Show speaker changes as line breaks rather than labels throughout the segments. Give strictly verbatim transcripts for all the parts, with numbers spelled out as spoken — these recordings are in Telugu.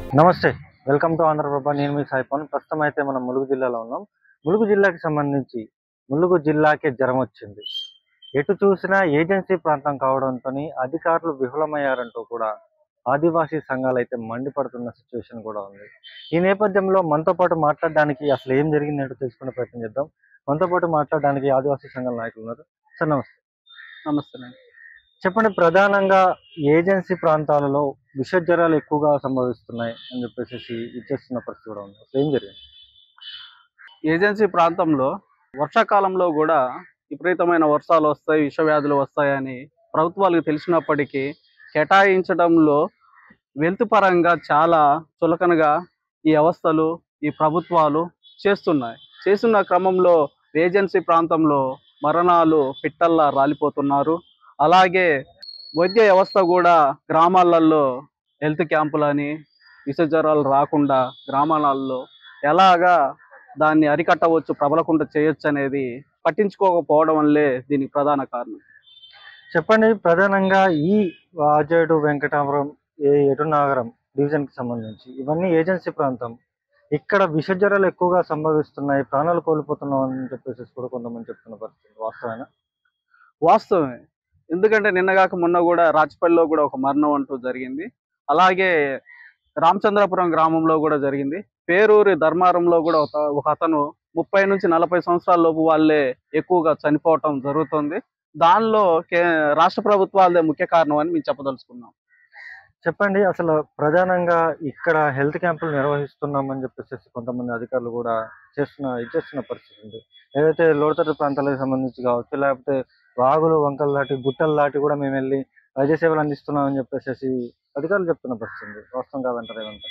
నమస్తే. Welcome to Andhra Prabha. నేను మీ సాయిపవన్. ప్రస్తుతం అయితే మనం ములుగు జిల్లాలో ఉన్నాం. ములుగు జిల్లాకి సంబంధించి ములుగు జిల్లాకే జ్వరమొచ్చింది. ఎటు చూసినా ఏజెన్సీ ప్రాంతం కావడంతోని అధికారులు విఫలమయ్యారంటూ కూడా ఆదివాసీ సంఘాలైతే మండిపడుతున్న సిచ్యువేషన్ కూడా ఉంది. ఈ నేపథ్యంలో మనతో పాటు మాట్లాడడానికి అసలు ఏం జరిగిందేంటో తెలుసుకునే ప్రయత్నం చేద్దాం. మనతో పాటు మాట్లాడడానికి ఆదివాసీ సంఘాల నాయకులు ఉన్నారు. సార్ నమస్తే.
నమస్తే.
చెప్పండి, ప్రధానంగా ఏజెన్సీ ప్రాంతాలలో విష జ్వరాలు ఎక్కువగా సంభవిస్తున్నాయి అని చెప్పేసి ఇచ్చేస్తున్న పరిస్థితి కూడా ఉంది. అసలు ఏం జరిగింది?
ఏజెన్సీ ప్రాంతంలో వర్షాకాలంలో కూడా విపరీతమైన వర్షాలు వస్తాయి, విషవ్యాధులు వస్తాయని ప్రభుత్వాలకు తెలిసినప్పటికీ కేటాయించడంలో వెల్తుపరంగా చాలా చులకనగా ఈ వ్యవస్థలు, ఈ ప్రభుత్వాలు చేస్తున్నాయి. చేస్తున్న క్రమంలో ఏజెన్సీ ప్రాంతంలో మరణాలు పిట్టల్లా రాలిపోతున్నారు. అలాగే వైద్య వ్యవస్థ కూడా గ్రామాలలో హెల్త్ క్యాంపులని విష జ్వరాలు రాకుండా గ్రామాలలో ఎలాగా దాన్ని అరికట్టవచ్చు, ప్రబలకుండా చేయొచ్చు అనేది పట్టించుకోకపోవడం వల్లే దీనికి ప్రధాన కారణం.
చెప్పండి, ప్రధానంగా ఈ వాజేడు వెంకటాపురం ఏ ఎటు నగరం డివిజన్కి సంబంధించి ఇవన్నీ ఏజెన్సీ ప్రాంతం. ఇక్కడ విష జ్వరాలు ఎక్కువగా సంభవిస్తున్నాయి, ప్రాణాలు కోల్పోతున్నాం అని చెప్పేసి కూడా కొంతమంది చెప్తున్న పరిస్థితి వాస్తవేనా?
వాస్తవమే. ఎందుకంటే నిన్నగాక మొన్న కూడా రాచపల్లిలో కూడా ఒక మరణం అంటూ జరిగింది. అలాగే రామచంద్రపురం గ్రామంలో కూడా జరిగింది. పేరూరి ధర్మారంలో కూడా ఒక ఒక అతను ముప్పై నుంచి నలభై సంవత్సరాల లోపు వాళ్ళే ఎక్కువగా చనిపోవటం జరుగుతుంది. దానిలో కే రాష్ట్ర ప్రభుత్వాలదే ముఖ్య కారణం అని మేము చెప్పదలుచుకున్నాం.
చెప్పండి, అసలు ప్రధానంగా ఇక్కడ హెల్త్ క్యాంపులు నిర్వహిస్తున్నామని చెప్పేసి కొంతమంది అధికారులు కూడా చేస్తున్న ఇచ్చేస్తున్న పరిస్థితి ఉంది. ఏదైతే లోతట్టు ప్రాంతాలకు సంబంధించి కావచ్చు, లేకపోతే వాగులు వంకలు దాటి గుట్టలు దాటి కూడా మేము వెళ్ళి వైద్య సేవలు అందిస్తున్నామని చెప్పేసి అధికారులు చెప్తున్న పరిస్థితి ఉంది. వాస్తవం కాదంటారు ఏమంటే?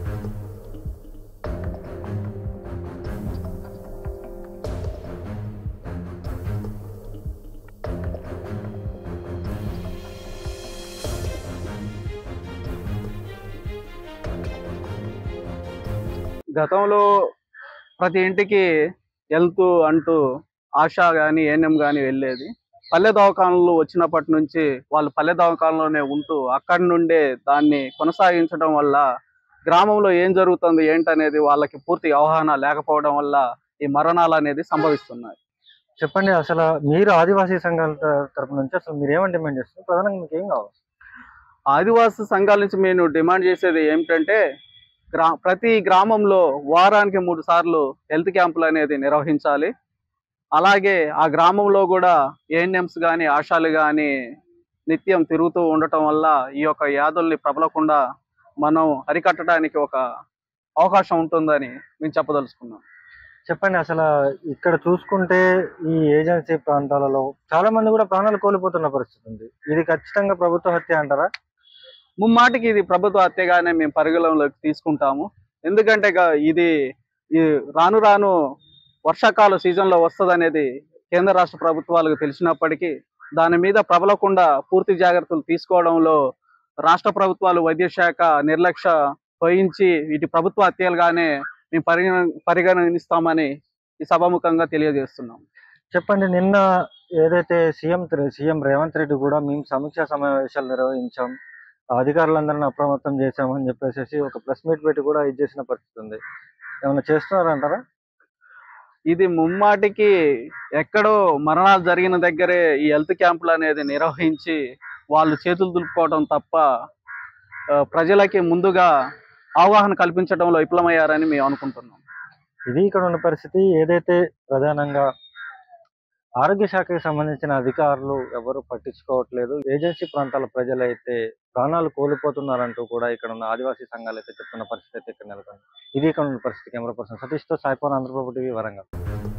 గతంలో ప్రతి ఇంటికి హెల్త్ అంటూ ఆశా కానీ ఏఎన్ఎం కానీ వెళ్ళేది. పల్లె దవాఖానలు వచ్చినప్పటి నుంచి వాళ్ళు పల్లె దవాఖానలోనే ఉంటూ అక్కడి నుండే దాన్ని కొనసాగించడం వల్ల గ్రామంలో ఏం జరుగుతుంది ఏంటనేది వాళ్ళకి పూర్తి అవగాహన లేకపోవడం వల్ల ఈ మరణాలు అనేది సంభవిస్తున్నాయి.
చెప్పండి, అసలు మీరు ఆదివాసీ సంఘాల తరపు నుంచి అసలు మీరు ఏమని డిమాండ్ చేస్తున్నారు? ప్రధానంగా మీకు ఏం కావాలి?
ఆదివాసీ సంఘాల నుంచి మేము డిమాండ్ చేసేది ఏమిటంటే, గ్రా ప్రతి గ్రామంలో వారానికి మూడు సార్లు హెల్త్ క్యాంపులు అనేది నిర్వహించాలి. అలాగే ఆ గ్రామంలో కూడా ఏఎన్ఎంస్ కానీ ఆశాలు కానీ నిత్యం తిరుగుతూ ఉండటం వల్ల ఈ యొక్క వ్యాధుల్ని ప్రబలకుండా మనం అరికట్టడానికి ఒక అవకాశం ఉంటుందని మేము చెప్పదలుచుకున్నాం.
చెప్పండి, అసలు ఇక్కడ చూసుకుంటే ఈ ఏజెన్సీ ప్రాంతాలలో చాలా మంది కూడా ప్రాణాలు కోల్పోతున్న పరిస్థితి ఉంది. ఇది ఖచ్చితంగా ప్రభుత్వ హత్య అంటారా?
ముమ్మాటికి ఇది ప్రభుత్వ హత్యగానే మేము పరిగణలోకి తీసుకుంటాము. ఎందుకంటే ఇది ఈ రాను రాను వర్షాకాల సీజన్లో వస్తుంది అనేది కేంద్ర రాష్ట్ర ప్రభుత్వాలకు తెలిసినప్పటికీ దాని మీద ప్రబలకుండా పూర్తి జాగ్రత్తలు తీసుకోవడంలో రాష్ట్ర ప్రభుత్వాలు వైద్య శాఖ నిర్లక్ష్య వహించి వీటి ప్రభుత్వ హత్యలుగానే మేము పరిగణ పరిగణిస్తామని ఈ సభాముఖంగా తెలియజేస్తున్నాం.
చెప్పండి, నిన్న ఏదైతే సీఎం సీఎం రేవంత్ రెడ్డి కూడా మేము సమీక్షా సమావేశాలు నిర్వహించాం, అధికారులందరినీ అప్రమత్తం చేశామని చెప్పేసి ఒక ప్రెస్ మీట్ పెట్టి కూడా ఇది చేసిన పరిస్థితి ఉంది. ఏమైనా చేస్తున్నారంటారా?
ఇది ముమ్మాటికి ఎక్కడో మరణాలు జరిగిన దగ్గరే ఈ హెల్త్ క్యాంపులు అనేది నిర్వహించి వాళ్ళు చేతులు దులుపుకోవడం తప్ప ప్రజలకి ముందుగా అవగాహన కల్పించడంలో విఫలమయ్యారని మేము అనుకుంటున్నాం.
ఇది ఇక్కడ ఉన్న పరిస్థితి. ఏదైతే ప్రధానంగా ఆరోగ్య శాఖకి సంబంధించిన అధికారులు ఎవరు పట్టించుకోవట్లేదు, ఏజెన్సీ ప్రాంతాల ప్రజలైతే ప్రాణాలు కోల్పోతున్నారంటూ కూడా ఇక్కడ ఉన్న ఆదివాసీ సంఘాలు అయితే చెప్తున్న పరిస్థితి అయితే ఇక్కడ నెలకొంది. ఇది ఇక్కడ ఉన్న పరిస్థితి. కెమెరా పర్సన్ సతీష్తో సాయిపవన్, ఆంధ్రప్రభ టీవీ, వరంగల్.